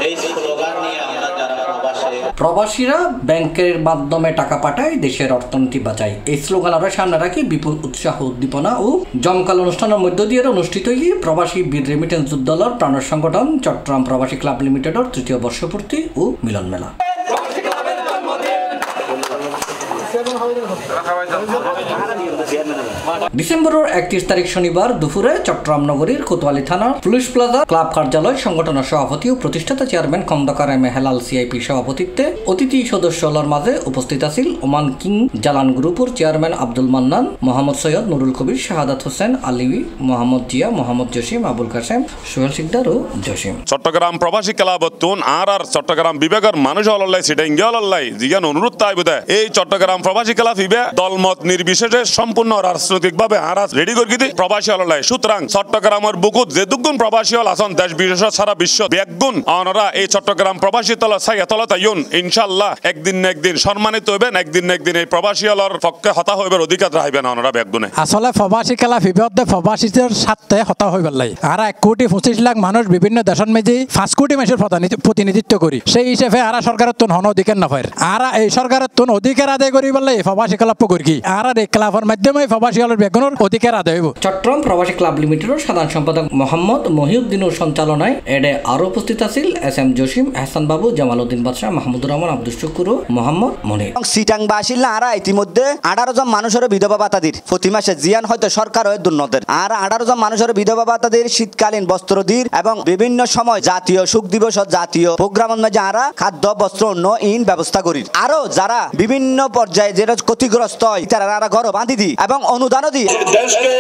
এই স্লোগান নিয়ে আমরা যারা প্রবাসীরা ব্যাংকের মাধ্যমে টাকা পাঠায়, দেশের অর্থনীতি বাঁচায়, এই স্লোগান আমরা সামনে রাখি বিপুল উৎসাহ উদ্দীপনা ও জমকাল অনুষ্ঠানের মধ্য দিয়ে অনুষ্ঠিত প্রবাসী বীর রেমিটেন্স যুদ্ধদলের প্রাণের সংগঠন চট্টগ্রাম প্রবাসী ক্লাব লিমিটেডের ৩য় বর্ষপূর্তি ও মিলন মেলা। ডিসেম্বরের ৩১ তারিখ শনিবার দুপুরে চট্টগ্রাম নগরীর কোতোয়ালি থানার পুলিশ প্লাজা ক্লাব কার্যালয় সংগঠনের সভাপতি ও প্রতিষ্ঠাতা chairman Khandakar M A Helal CIP সভাপতিত্বে অতিথি সদস্যদের মাঝে উপস্থিত আছিল ওমান কিং জালান গ্রুপের চেয়ারম্যান আব্দুল মান্নান, মোহাম্মদ সৈয়দ নুরুল কবির, শাহাদাত হোসেন আলিবি, মোহাম্মদ জিয়া, মোহাম্মদ জসিম, আবুল কাসেম, সোহেল সিকদার ও জসিম। চট্টগ্রাম প্রবাসী ক্লাবতুন আর চট্টগ্রাম বিভাগের মানুষ হল্লাই সিটাইঙ্গিয়াল্লাই জিগান অনুরোধ তাই বোধ এই চট্টগ্রাম প্রবাসী ক্লাব ইবে দলমত নির্বিশেষে সম্পূর্ণ রাজনৈতিকভাবে আরাজ রেডি করে দিতে প্রবাসী হল্লাই। সুতরাং চট্টগ্রামের বুকুত যে দুগুণ প্রবাসী হল আসন দেশ বিদেশ সারা বিশ্ব বেগুণ অনরা এই চট্টগ্রাম প্রবাসী তল সাইয়া তল তাইন ইনশাআল্লাহ একদিন না একদিন সম্মানিত হইবেন, একদিন না একদিন এই প্রবাসী হলর পক্ষে হতা হইবার অধিকার রাখবেন অনরা বেগুণে। আসলে প্রবাসী ক্লাব ইবে প্রবাসীদের সাথে হতা হইবার লাই আর 1,25,00,000 মানুষ বিভিন্ন দেশের মেজি 5 কোটি মানুষের প্রতিনিধিত্ব করি, সেই হিসেবে আর সরকারের তুন হন অধিকার না পায় আর এই সরকারের তুন অধিকার আদায় করিবার লাই প্রবাসী ক্লাব করি আর এই ক্লাবের মাধ্যমে প্রবাসী হলের বেগুনের অধিকার আদায় হইব। চট্টগ্রাম প্রবাসী ক্লাব লিমিটেডের সাধারণ সম্পাদক মোহাম্মদ মহিউদ্দিনের সঞ্চালনায় এডে আরো উপস্থিত আছিল এস এম জসিম, এহসান বাবু, জামাল উদ্দিন বাদশাহ, মাহমুদুর রহমান, আব্দুল শুকুর ও মোহাম্মদ মনির। সিটাং বাসিল্লা আর ইতিমধ্যে 18 জন মানুষের বিধবা ভাতা দির প্রতি মাসে জিয়ান হয়তো সরকার হয়ে দুর্নদের আর 18 জন মানুষের বিধবা ভাতা দির, শীতকালীন বস্ত্র দির এবং বিভিন্ন সময় জাতীয় সুখ দিবস জাতীয় প্রোগ্রামের মাঝে আরা খাদ্য বস্ত্র অন্য ইন ব্যবস্থা করি। আরো যারা বিভিন্ন পর্যায়ে যেটা ক্ষতিগ্রস্ত হয় তারা ঘর বাঁধি দি এবং অনুদানও দি। দেশকে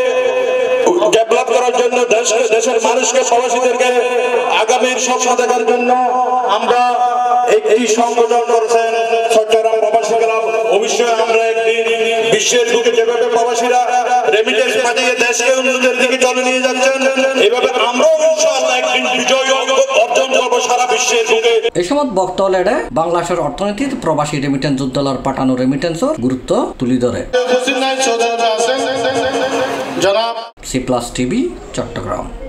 ডেভেলপ করার জন্য দেশের মানুষকে প্রবাসীদেরকে আগামীর স্বপ্ন দেখার জন্য আমরা এই সংগঠন করেছেন চট্টগ্রাম প্রবাসী ক্লাব। অবশ্যই আমরা একদিন বিশ্বের বুকে যেভাবে প্রবাসীরা রেমিটেন্স পাঠিয়ে দেশকে উন্নতির দিকে চলে নিয়ে যাচ্ছেন, এভাবে আমরাও ইনশাআল্লাহ একদিন বিজয় অর্জন করব সারা বিশ্বের বুকে। এই সময় বক্তব্য বাংলাদেশের অর্থনীতির প্রবাসী রেমিটেন্স যুদ্ধদলের পাঠানো রেমিটেন্সের গুরুত্ব তুলে ধরে। জনাব সি প্লাস টিভি চট্টগ্রাম।